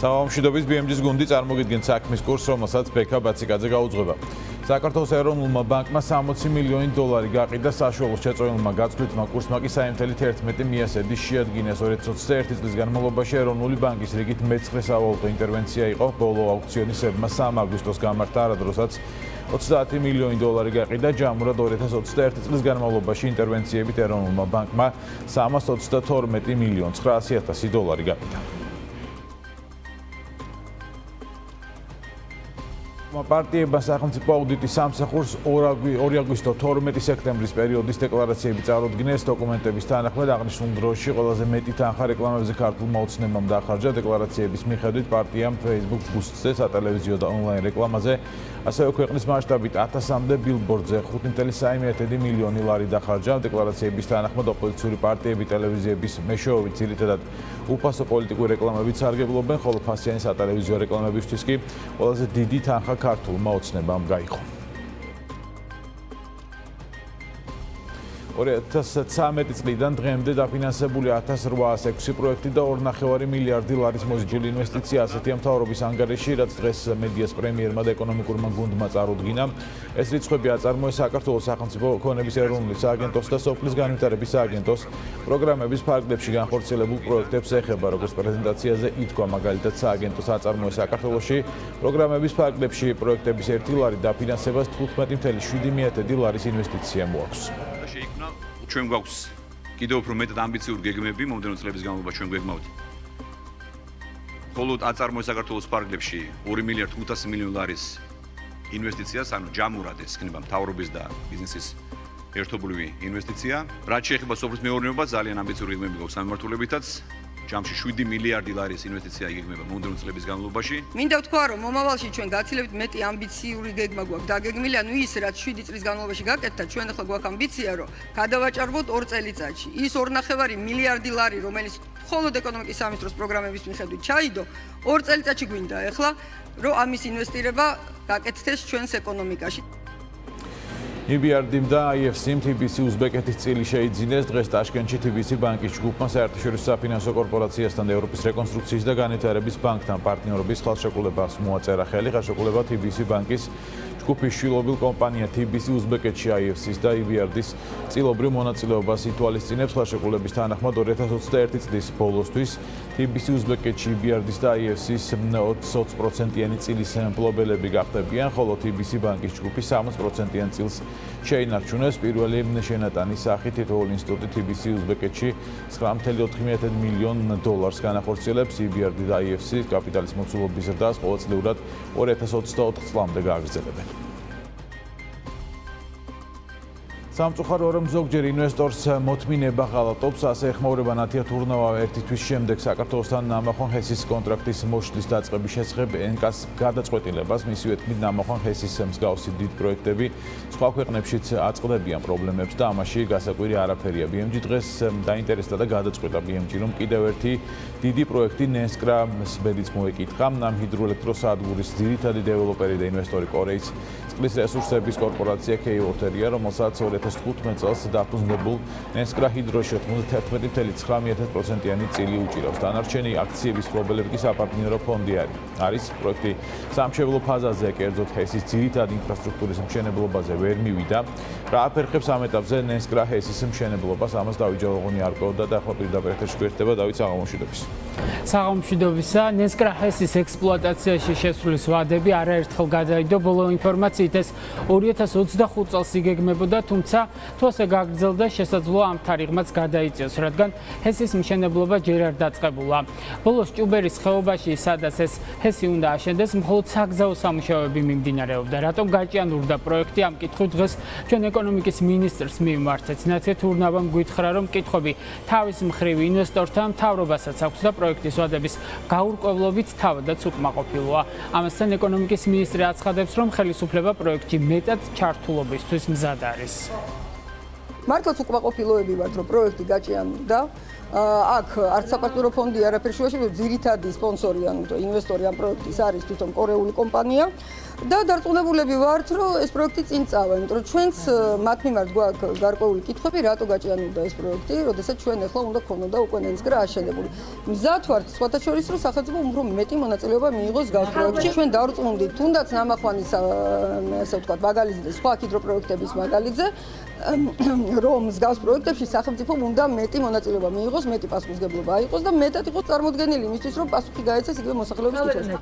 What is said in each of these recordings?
Სამშვიდობის BMG-ს გუნდი წარმოგიდგენთ საქმის კურსს, რომელსაც ბექა ბაციკაძე გაუძღვება. საქართველოს ეროვნულმა ბანკმა 60 მილიონი დოლარი გაყიდა საშუალო შეწყვეტილმა გაწვრთნილმა კურსმა კი 3.11 მიასედი შეადგინეს 2021 წლის განმავლობაში ეროვნული ბანკის რიგით მე-9 სავალუტო ინტერვენცია იყო. ბოლო აუქციონისებმა 3 აგვისტოს გამართა არადროსაც 30 მილიონი დოლარი გაყიდა. ჯამურად 2021 წლის განმავლობაში ინტერვენციებით ეროვნულმა ბანკმა 332 მილიონ 900.000 დოლარი გაყიდა. პარტიებმა სახელმწიფო აუდიტის სამსახურს 2 აგვისტო 12 სექტემბრის პერიოდის დეკლარაციები წარუდგინეს. დოკუმენტების თანახმად აღნიშნულ დროში ყველაზე მეტი თანხა რეკლამებზე ქართულმა ოცნებამ დაახარჯა. დეკლარაციების მიხედვით პარტიამ Facebook ბუსტზე, სატელევიზიო და ონლაინ რეკლამაზე, ასევე ქვეყნის მასშტაბით 1000-მდე ბილბორდზე 5.3 მილიონი ლარი დახარჯა. დეკლარაციების თანახმად ოპოზიციური პარტიები ტელევიზიების მეშვეობით ძირითადად უფასო პოლიტიკური რეკლამებით სარგებლობენ, ხოლო ფასიანი სატელევიზიო რეკლამებისთვის კი ყველაზე დიდი თანხა ქართულმა ოცნებამ გაიღო. 2013 წლიდან დღემდე დაფინანსებული 1806 პროექტი და 2.5 მილიარდი ლარის მოზიდული ინვესტიცია ასეთია მთავრობის ანგარიში, რაც დღეს მედიას პრემიერმა და ეკონომიკურმა გუნდმა წარუდგინა. ეს რიცხვები აწარმოეს საქართველოს სახელმწიფო ქონების ეროვნული სააგენტოს და სოფლის განვითარების სააგენტოს პროგრამების ფარგლებში განხორციელებულ პროექტებს ეხება, როგორც პრეზენტაციაზე ითქვა. მაგალითად, სააგენტოს აწარმოეს საქართველოში პროგრამების ფარგლებში პროექტების 1 ლარი დაფინანსებას 15.7 ლარის ინვესტიცია მოაქვს. ჩვენ გვაქვს კიდევ უფრო მეტად ამბიციური გეგმები მომდევნო წლების განმავლობაში ჩვენ გვეგმავთ. ხოლო აწარმოეს საქართველოს ფარგლებში 2 მილიარდ 500 მილიონი ლარის ინვესტიციას, ანუ ჯამურად ეს იქნება მთავრობის და ბიზნესის ერთობლივი ინვესტიცია. რაც შეეხება სოფლის მეურნეობას, ძალიან ამბიციური გეგმები გვაქვს სამმართველობითაც. ჯამში 7 მილიარდი ლარის ინვესტიცია იგეგმება მომდევნო წლების განმავლობაში. მინდა ვთქვა, რომ მომავალში ჩვენ გაცილებით მეტი ამბიციური გეგმა გვაქვს დაგეგმილი, ანუ ის რაც 7 წლის განმავლობაში გაკეთდა, ჩვენ ახლა გვაქვს ამბიცია, რომ გადავაჭარბოთ 2 წელიწადში. ის 2.5 მილიარდი ლარი, რომელიც მხოლოდ ეკონომიკის სამინისტროს პროგრამების მიხედვით ჩაიდო, 2 წელიწადში გვინდა ახლა, რომ ამის ინვესტირება გაკეთდეს ჩვენს ეკონომიკაში. EBRD და IFC-მ TBC უზბეკეთის წილი შეიძინეს. დღეს ტაშკენტში TBC ბანკის ჯგუფმა საერთაშორისო საფინანსო კორპორაციასთან და ევროპის რეკონსტრუქციის და განვითარების ბანკთან პარტნიორობის ხელშეკრულებას მოაწერა ხელი. ხელშეკრულება TBC ბანკის ჯგუფის შვილობილ კომპანია TBC უზბეკეთში IFC-ს და EBRD-ს წილობრივ მონაწილეობას ითვალისწინებს. ხელშეკრულების თანახმად 2021 წლის ბოლოსთვის TBC უზბეკეთში EBRD-ს და IFC-ს 20%-იანი წილის მფლობელები გახდებიან, ხოლო TBC ბანკის ჯგუფი 60%-იან წილს შეინარჩუნებს. პირველი შენატანის სახით თითოეული ინსტიტუტი TBC უზბეკეთში 9.4 მილიონ დოლარს განახორციელებს. EBRD და IFC კაპიტალის მოცულობის ზრდას ყოველწლიურად 2024 წლამდე გააგრძელებენ. სამწუხარო რომ ზოგჯერ ინვესტორს მოთმინება ღალატობს, ასე ეხმაურება ნათია თურნავა 1 თვის შემდეგ საქართველოსთან ნამახვან ჰესის კონტრაქტის მოშლის დაწყების შესახებ ენკას გადაწყვეტილებას. მისივე თქმით, ნამახვან ჰესის მსგავსი დიდ პროექტები სხვა ქვეყნებშიც აწყდებიან პრობლემებს და ამაში გასაკვირი არაფერია. BMG დღეს დაინტერესდა და გადაწყვიტა BMG, რომ კიდევ ერთი დიდი პროექტი ნესკრას ბედიც მოეკითხა. ამ ჰიდროელექტროსადგურის ძირითადი დეველოპერი და ინვესტორი კორეის წყლის რესურსების კორპორაცია K-Water-ია, რომელსაც 2015 წელს დაფუძნებულ ნესკრა ჰიდროში 91.9%-იანი წილი უჭირავს. დანარჩენი აქციების მფლობელები კი საპარტნიორო ფონდი არის. პროექტი სამშენებლო ფაზაზე, კერძოდ ჰესის ძირითადი ინფრასტრუქტურის მშენებლობაზე ვერ მივიდა. რა აფერხებს ამ ეტაპზე ნესკრა ჰესის მშენებლობას? ამას დავით ჯავაღონი არკვევდა და ახლა პირდაპირ ეთერში გვერდება. დავით, საღამომშვიდობის. საღამომშვიდობისა. ნესკრა ჰესის ექსპლუატაციაში შესრულის ვადები არაერთხელ გადაიდო. ბოლო ინფორმაციით ეს 2025 წელს იგეგმებოდა, თუმცა თუ ასე გაგრძელდა, შესაძლოა ამ თარიღმაც გადაიწიოს, რადგან ჰესის მშენებლობა ჯერ არ დაწყებულა. ბოლოს ჭუბერის ხეობაში, სადაც ეს ჰესი უნდა აშენდეს, მხოლოდ საგზაო სამუშაოები მიმდინარეობდა. რატომ გაჭიანურდა პროექტი? ამ კითხვით დღეს ჩვენ ეკონომიკის მინისტრს მივმართეთ. ნათია თურნავამ გითხრა, რომ კითხვები თავის მხრივ ინვესტორთა მთავრობასაც აქვს და პროექტის ვადების გაურკვევლობით თავადაც უკმაყოფილოა. ამასთან ეკონომიკის მინისტრი აცხადებს, რომ ხელისუფლება პროექტში მეტად ჩართულობისთვის მზად არის. მართლაც უკმაყოფილოები ვართ, რომ პროექტი გაჭიანურდა. აქ არც საპარტნიორო ფონდი არაფერი შუაში, ძირითადი სპონსორი, ინვესტორი ამ პროექტის არის თვითონ კორეული კომპანია. და დარწმუნებულები ვართ, რომ ეს პროექტი წინ წავა, იმიტომ რომ ჩვენც მათ მიმართ გვაქვს გარკვეული კითხვები, რატო გაჭიანურდა ეს პროექტი, როდესაც ჩვენ ახლა უნდა გქონოდა უკვე ნენსკრა აშენებული. მზად ვართ, სხვათა შორის, რომ სახელმწიფო უფრო მეტი მონაწილეობა მიიღოს გაზ პროექტში. ჩვენ დავრწმუნდით, თუნდაც ნამახვანის, ასე ვთქვათ, მაგალითზე და სხვა ჰიდროპროექტების მაგალითზე, რომ მსგავს პროექტებში სახელმწიფო უნდა მეტი მონაწილეობა მიიღოს, მეტი პასუხისმგებლობა აიღოს და მეტად იყოს წარმოდგენილი იმისთვის, რომ პასუხი გაეცეს იგივე მოსახლეობის კითხვებს.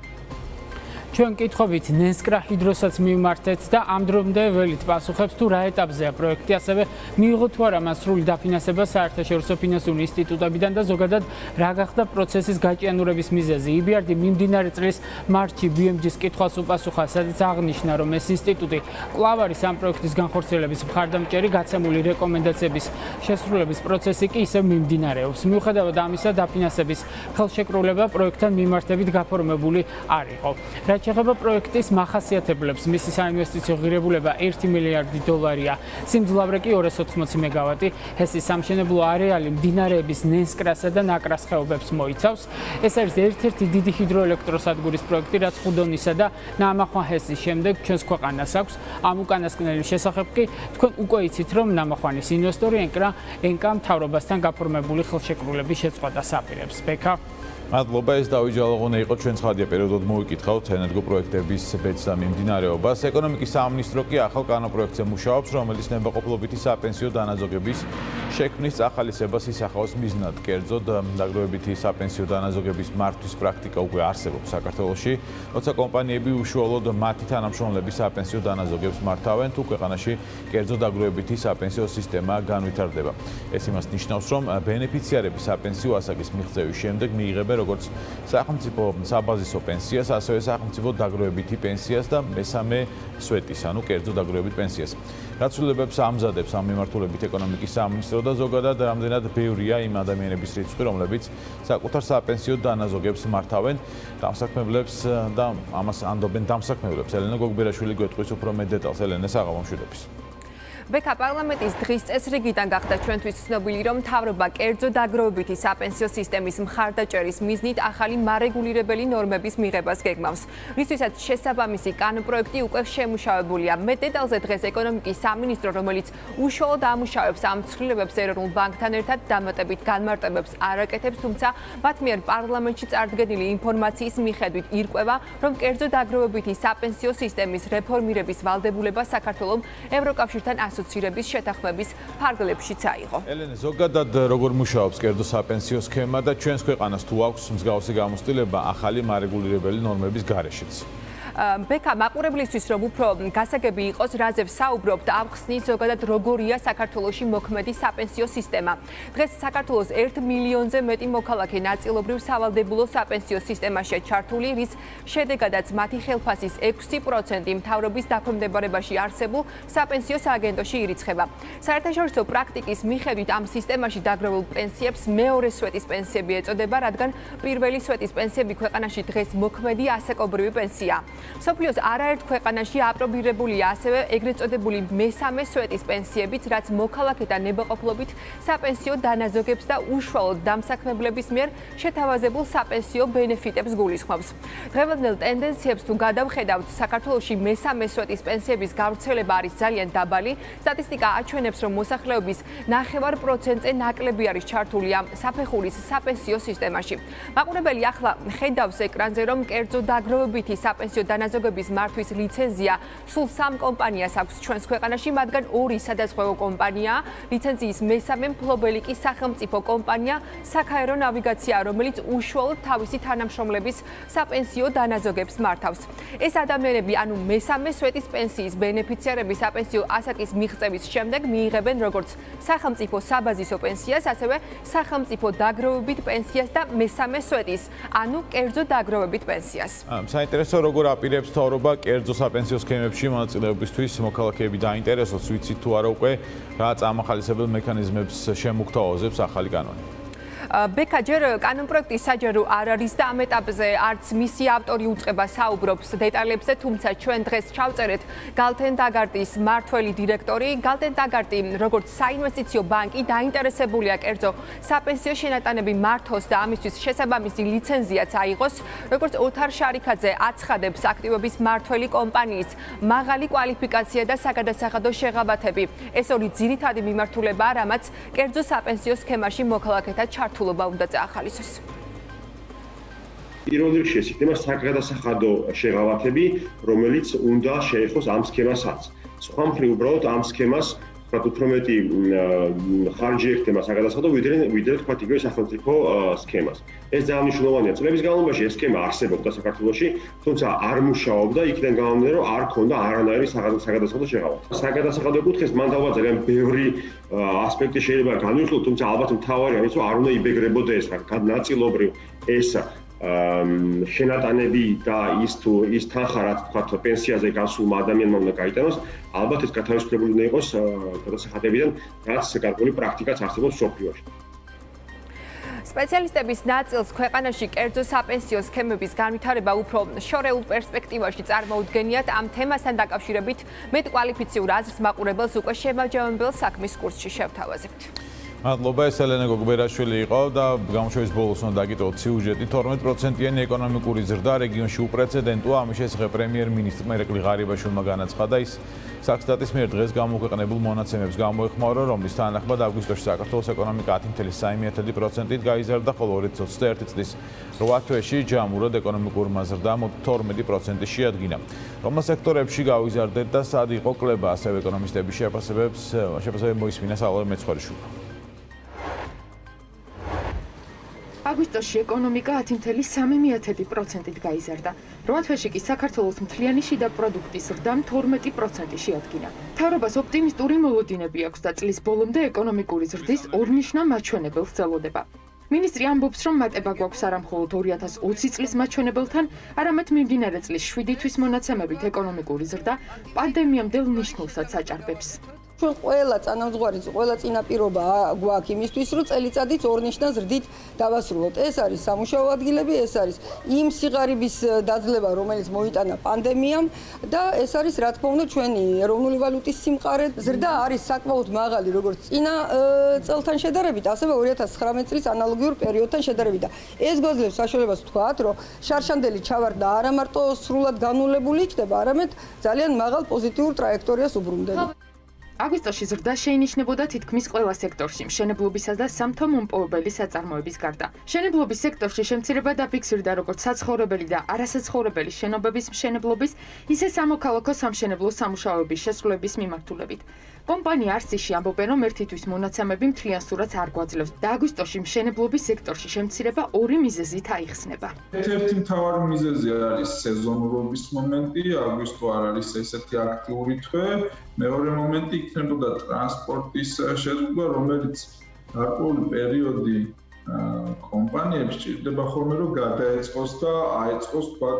ჩვენ კითხვებით ნენსკრა ჰიდროსაც მივმართეთ და ამ დრომდე ველით პასუხებს თუ რა ეტაპზეა პროექტი, ასევე მიიღო თუ არა მას სრული დაფინანსება საერთაშორისო ფინანსური ინსტიტუტებიდან და ზოგადად რა გახდა პროცესის გაჭიანურების მიზეზი. EBRD მიმდინარე წლის მარტში BMG-ს კითხვას უპასუხა, სადაც აღნიშნა, რომ ეს ინსტიტუტი კვლავ არის ამ პროექტის განხორციელების მხარდამჭერი, გაცემული რეკომენდაციების შესრულების პროცესი კი ისევ მიმდინარეობს. მიუხედავად ამისა, დაფინანსების ხელშეკრულება პროექტთან მიმართებით გაფორმებული არ იყო. შეეხება პროექტის მახასიათებლებს, მისი საინვესტიციო ღირებულება 1 მილიარდი დოლარია, სიმძლავრე კი 280 მეგავატი. ჰესის სამშენებლო არეალი მდინარეების ნენსკრასა და ნაკრას ხეობებს მოიცავს. ეს არის ერთ-ერთი დიდი ჰიდროელექტროსადგურის პროექტი, რაც ხუდონისა და ნამახვან ჰესის შემდეგ ჩვენს ქვეყანას აქვს. ამ უკანასკნელის შესახებ კი თქვენ უკვე იცით, რომ ნამახვანის ინვესტორი ენკა მთავრობასთან გაფორმებული ხელშეკრულების შეწყვეტას აპირებს. ბექა მადლობა, ეს დავით ჯალაღონე იყო, ჩვენ ცხადია პერიოდულად მოვიკითხავთ ენერგოპროექტების ბედს და მიმდინარეობას. ეკონომიკის სამინისტრო კი ახალ კანონპროექტზე მუშაობს, რომელიც ნებაყოფლობითი საპენსიო დანაზოგების შექმნის წახალისებას ისახავს მიზნად. კერძოდ, დაგროვებითი საპენსიო დანაზოგების მართვის პრაქტიკა უკვე არსებობს საქართველოში, როცა კომპანიები უშუალოდ მათი თანამშრომლების საპენსიო დანაზოგებს მართავენ, თუ ქვეყანაში კერძო დაგროვებითი საპენსიო სისტემა განვითარდება. ეს იმას ნიშნავს, რომ ბენეფიციარები საპენსიო ასაკის მიღწევის შემდეგ მიიღებენ როგორც სახელმწიფო საბაზისო პენსიას, ასევე სახელმწიფო დაგროვებითი პენსიას და მესამე სვეტის, ანუ კერძო დაგროვებით პენსიას. გაცვლილებებს ამზადებს ამ მიმართულებით ეკონომიკის სამინისტრო და ზოგადად რამდენად ბევრია იმ ადამიანების რიცხვი, რომლებიც საკუთარ საპენსიო დანაზოგებს მართავენ, დამსაქმებლებს და ამას ანდობენ დამსაქმებლებს. ელენა გოგბერაშვილი გვეტყვის უფრო მეტ დეტალს. ელენა, საღამომშვიდობის. ბექა პარლამენტის დღის წესრიგიდან გახდა ჩვენთვის ცნობილი, რომ მთავრობა კერძო დაგროვებითი საპენსიო სისტემის მხარდაჭერის მიზნით ახალი მარეგულირებელი ნორმების მიღებას გეგმავს. რისთვისაც შესაბამისი კანონპროექტი უკვე შემუშავებულია. მეტ დეტალზე დღეს ეკონომიკის სამინისტრო, რომელიც უშუალოდ ამუშავებს ამ ცვლილებებს ეროვნულ ბანკთან ერთად, დამატებით განმარტებებს არ აკეთებს, თუმცა მათ მიერ პარლამენტში წარდგენილი ინფორმაციის მიხედვით ირკვევა, რომ კერძო დაგროვებითი საპენსიო სისტემის რეფორმირების ვალდებულება საქართველოს ევროკავშირთან ასოცირების შეთანხმების ფარგლებშიც აიღო. ელენე, ზოგადად როგორ მუშაობს კერძო საპენსიო სქემა და ჩვენს ქვეყანას თუ აქვს მსგავსი გამოცდილება ახალი მარეგულირებელი ნორმების გარეშეც? ბექა მაყურებლისთვის რომ უფრო გასაგები იყოს, რაზე ვსაუბრობთ, ავხსნის ზოგადად როგორია საქართველოში მოქმედი საპენსიო სისტემა. დღეს საქართველოს 1 მილიონზე მეტი მოქალაქე ნაწილობრივ სავალდებულო საპენსიო სისტემაშია ჩართული, რის შედეგადაც მათი ხელფასის 6% მთავრობის დაქვემდებარებაში არსებულ საპენსიო სააგენტოში ირიცხება. საერთაშორისო პრაქტიკის მიხედვით ამ სისტემაში დაგროვილ პენსიებს მეორე სვეტის პენსიები ეწოდება, რადგან პირველი სვეტის პენსიები ქვეყანაში დღეს მოქმედი ასაკობრივი პენსია. მსოფლიოს არაერთ ქვეყანაში აპრობირებულია ასევე ეგრეთ წოდებული მესამე სვეტის პენსიებიც, რაც მოქალაქეთა ნებაყოფლობით საპენსიო დანაზოგებს და უშუალოდ დამსაქმებლების მიერ შეთავაზებულ საპენსიო ბენეფიტებს გულისხმობს. დღევანდელ ტენდენციებს თუ გადავხედავთ, საქართველოში მესამე სვეტის პენსიების გავრცელება არის ძალიან დაბალი. სტატისტიკა აჩვენებს, რომ მოსახლეობის 9% ნაკლები არის ჩართული ამ საფეხურის საპენსიო სისტემაში. მაყურებელი ახლა ხედავს ეკრანზე, რომ კერძო დაგროვებითი საპენსიო დანაზოგების მართვის ლიცენზია სულ 3 კომპანიას აქვს ჩვენს ქვეყანაში, მათგან 2 სადაზღვევო კომპანიაა. ლიცენზიის მესამე მფლობელი კი სახელმწიფო კომპანია საქაერო ნავიგაცია, რომელიც უშუალოდ თავისი თანამშრომლების საპენსიო დანაზოგებს მართავს. ეს ადამიანები, ანუ მესამე სვეტის პენსიის ბენეფიციარები საპენსიო ასაკის მიღწევის შემდეგ მიიღებენ როგორც სახელმწიფო საბაზისო პენსიას, ასევე სახელმწიფო დაგროვებით პენსიას და მესამე სვეტის, ანუ კერძო დაგროვებით პენსიას. საინტერესო როგორ აპირებს მთავრობა კერძო საპენსიო სქემებში მონაწილეობისთვის მოქალაქეები დაინტერესოს, ვიცით თუ არა უკვე რა წამახალისებელ მექანიზმებს შემოგთავაზებს ახალი კანონი? ბექა ჯერ კანონპროექტი საჯარო არ არის და ამ ეტაპზე არც მისი ავტორი უწყება საუბრობს დეტალებზე, თუმცა ჩვენ დღეს ჩავწერეთ გალთენ დაგარტის მმართველი დირექტორი. გალთენ დაგარტი, როგორც საინვესტიციო ბანკი, დაინტერესებულია კერძო საპენსიო შენატანები მართოს და ამისთვის შესაბამისი ლიცენზიაც აიღოს. როგორც ოთარ შარიქაძე აცხადებს, აქტივების მმართველი კომპანიის მაღალი კვალიფიკაცია და საგადასახადო შეღავათები. ეს ორი ძირითადი მიმართულებაა, რამაც კერძო საპენსიო სქემაში მოქალაქეთა ჩართულობა უნდა წაახალისოს. პირველ რიგში ეს იქნება საგადასახადო შეღავათები, რომელიც უნდა შეეხოს ამ სქემასაც. სხვა მხრივ უბრალოდ ამ სქემას უფრო მეტი ხარჯი ეხება საგადასახადო, ვიდრე თქვა იგივე სახელმწიფო სქემას. ეს ძალიან მნიშვნელოვანია. წლების განმავლობაში ეს სქემა არსებობდა საქართველოში, თუმცა არ მუშაობდა, იქიდან გამომდინარე, რომ არ ქონდა არანაირი საგადასახადო შეღავათი. საგადასახადო კუთხეს მან დავა ძალიან ბევრი ასპექტი შეიძლება განვიხილოთ, თუმცა ალბათ მთავარია ის, რომ არ უნდა იბეგრებოდა ეს ნაწილობრივ ეს შენატანები და ის თანხა, რაც თქვათ პენსიაზე გასულმა ადამიანმა უნდა გაიტანოს, ალბათ ეს გათავისუფლებული უნდა იყოს გადასახადებიდან, რაც გარკვეული პრაქტიკაც არსებობს სოფლიოში. სპეციალისტების ნაწილს ქვეყანაში კერძო საპენსიო სქემების განვითარება უფრო შორეულ პერსპექტივაში წარმოუდგენიათ. ამ თემასთან დაკავშირებით მეტ კვალიფიციურ აზრს მაყურებელს უკვე შემაჯამებელ საქმის კურსში შევთავაზებთ. მადლობა, ეს ელენე გოგბერაშვილი იყო და გამოშვების ბოლოს უნდა დაგიტოვოთ სიუჟეტი. 12%-იანი ეკონომიკური ზრდა რეგიონში უპრეცედენტოა. ამის შესახებ პრემიერ-მინისტრმა ერეკლი ღარიბაშვილმა განაცხადა. ის საქსტატის მიერ დღეს გამოქვეყნებულ მონაცემებს გამოეხმაურა, რომლის თანახმად აგვისტოში საქართველოს ეკონომიკა 10.3%-ით გაიზარდა, ხოლო 2021 წლის 8 თვეში ჯამურად ეკონომიკურმა ზრდამ 12% შეადგინა. რომელ სექტორებში გავიზარდეთ და სად იყო კლება, ასევე ეკონომისტების შეფასებებს მოისმინა სალომე მეცხვარიშვილმა. აგვისტოში ეკონომიკა 10.3%-ით გაიზარდა. 8 თვეში კი საქართველოს მთლიანი შიდა პროდუქტის ზრდა 12% შეადგინა. მთავრობას ოპტიმისტური მოლოდინები აქვს და წლის ბოლომდე ეკონომიკური ზრდის ორნიშნა მაჩვენებელს ელოდება. მინისტრი ამბობს, რომ მატება გვაქვს არა მხოლოდ 2020 წლის მაჩვენებელთან, არამედ მიმდინარე წლის 7 თვის მონაცემებით ეკონომიკური ზრდა პანდემიამდელ ნიშნულსაც აჭარბებს. ჩვენ ყველა წანამძღვარი, ყველა წინაპირობა გვაქვს იმისთვის, რომ წელიწადით ორნიშნა ზრდით დავასრულოთ. ეს არის სამუშაო ადგილები, ეს არის იმ სიღარიბის დაძლევა, რომელიც მოიტანა პანდემიამ და ეს არის რა თქმა უნდა ჩვენი ეროვნული ვალუტის სიმყარე. ზრდა არის საკმაოდ მაღალი, როგორც წინა წელთან შედარებით, ასევე 2019 წლის ანალოგიურ პერიოდთან შედარებით. ეს გვაძლევს საშუალებას ვთქვათ, რომ შარშანდელი ჩავარდნა არა მარტო სრულად განულებული იქნება, არამედ ძალიან მაღალ პოზიტიურ ტრაექტორიას უბრუნდება. აგვისტოში ზრდა შეინიშნებოდა თითქმის ყველა სექტორში, მშენებლობისა და სამთო მომპოვებელი საწარმოების გარდა. მშენებლობის სექტორში შემცირება დაფიქსირდა როგორც საცხოვრებელი და არასაცხოვრებელი შენობების მშენებლობის, ისე სამოქალაქო სამშენებლო სამუშაოების შესრულების მიმართულებით. კომპანია არსიში ამბობენ, რომ ერთი თვის მონაცემები მთლიან სურათს არ გვაძლევს და აგვისტოში მშენებლობის სექტორში შემცირება ორი მიზეზით აიხსნება. ერთ-ერთი მთავარი მიზეზი არის სეზონურობის მომენტი, აგვისტო არ არის ესეთი აქტიური თვე. მეორე მომენტი იქნებოდა ტრანსპორტის შეზღუდვა, რომელიც გარკვეული პერიოდი კომპანიებს ჭირდება ხოლმე რომ გადაეწყოს და აეწყოს თქვათ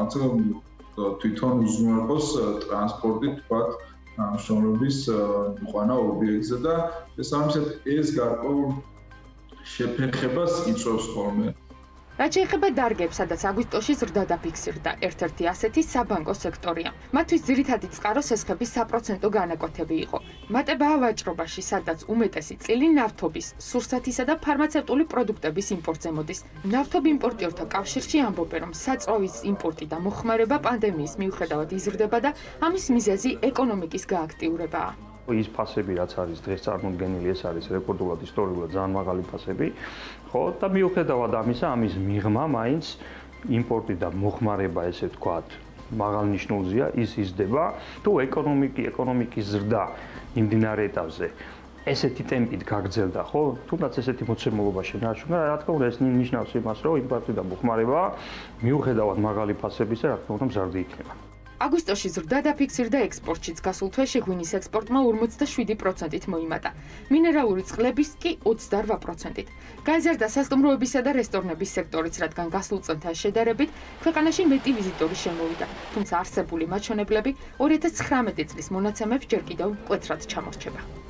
თვითონ უზრუნველყოს ტრანსპორტი თქვათ მშენებლობის ყვანა ობიექტზე და შესაბამისად ეს გარკვეულ შეფერხებას იწვევს ხოლმე. რაც შეეხება დარგებს, სადაც აგვისტოში ზრდა დაფიქსირდა, ერთ-ერთი ასეთი საბანკო სექტორია. მათთვის ძირითადი წყარო სესხების საპროცენტო განაკვეთები იყო. მატებაა ვაჭრობაში, სადაც უმეტესი წილი ნავთობის, სურსათისა და ფარმაცევტული პროდუქტების იმპორტზე მოდის. ნავთობ იმპორტიორთა კავშირში ამბობენ, რომ საწვავის იმპორტი და მოხმარება პანდემიის მიუხედავად იზრდება და ამის მიზეზი ეკონომიკის გააქტიურებაა. ის ფასები რაც არის დღეს წარმოდგენილი, ეს არის რეკორდულად ისტორიულად ძალიან მაღალი ფასები. ხო, და მიუხედავად ამისა, ამის მიღმა მაინც იმპორტი და მოხმარება, ესე ვთქვათ, მაღალ ნიშნულზეა, ის იზრდება. თუ ეკონომიკის ზრდა იმდინარე ეტაპზე ესეთი ტემპით გაგრძელდა, ხო? თუნდაც ესეთი მოცემულობა შენარჩუნა, რა თქმა უნდა, ეს ნიშნავს იმას, რომ იმპორტი და მოხმარება მიუხედავად მაღალი ფასებისა, რა თქმა უნდა, მზარდი იქნება. აგვისტოში ზრდა დაფიქსირდა ექსპორტშიც, გასულ თვეში ღვინის ექსპორტმა 47%-ით მოიმატა. მინერალური წყლების კი 28%-ით. გაიზარდა სასტუმროებისა და რესტორნების სექტორიც, რადგან გასულ წელთან შედარებით ქვეყანაში მეტი ვიზიტორი შემოვიდა. თუმცა არსებული მაჩვენებლები 2019 წლის მონაცემებს ჯერ კიდევ მკვეთრად ჩამორჩება.